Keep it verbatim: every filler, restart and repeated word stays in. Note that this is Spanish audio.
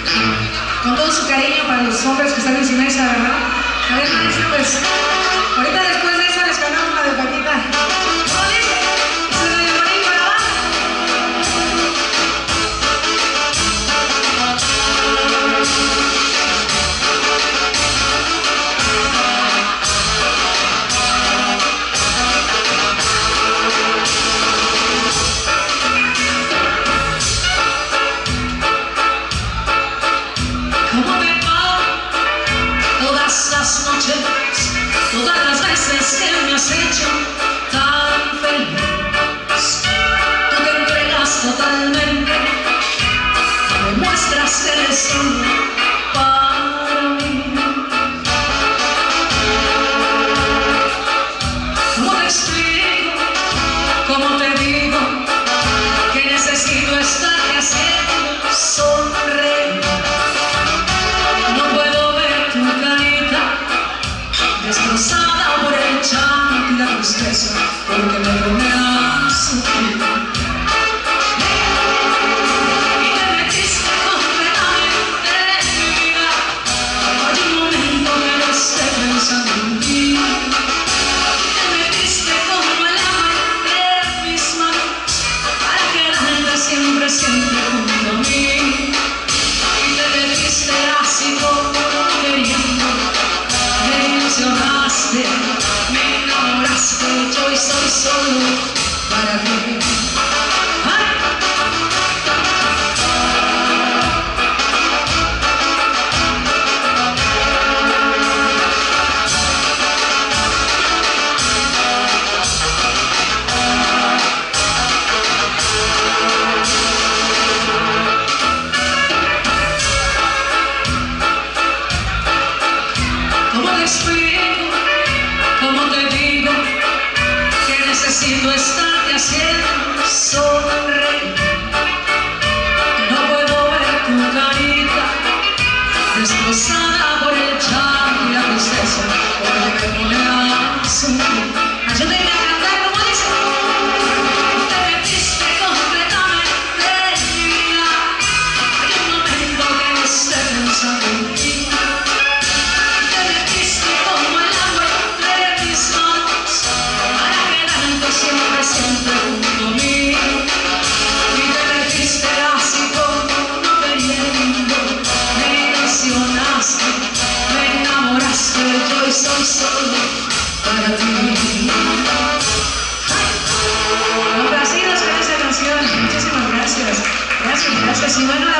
Con todo su cariño para los hombres que están en su mesa, ¿verdad? A ver, maestro, pues, ahorita después de eso les cantamos la de Paquita. ¿Cómo dice? Se la de Marín para abajo. Todas las veces que me has hecho tan feliz, tú te entregas totalmente, demuestras que eres solo para mí. ¿Cómo te explico? ¿Cómo te digo? Que necesito estarte haciendo sonreír. No puedo ver tu carita destrozada por el llanto y la tristeza, porque me pone a sufrir. Y te metiste completamente en mi vida. Hay un momento que no esté pensando en ti. Y te metiste como el agua de mis manos para quedarte siempre, siempre junto a mí. Y te metiste así como queriendo. Me ilusionaste, me enamoraste, yo hoy soy solo para ti. ¡Ay! ¿Cómo te explico? ¿Cómo te digo? Que necesito estarte haciendo sonreír. No puedo ver tu carita destrozada por el llanto y la tristeza, porque me pone a sufrir. Ayúdenme a cantar como dice. Te metiste completamente en mi vida. Hay un momento que no esté pensando en ti. Siempre junto a mí, y te metiste así como no queriendo. Me ilusionaste, me enamoraste, yo hoy soy solo para ti. Complacidos con esta canción. Muchísimas gracias. Gracias, gracias. Y bueno,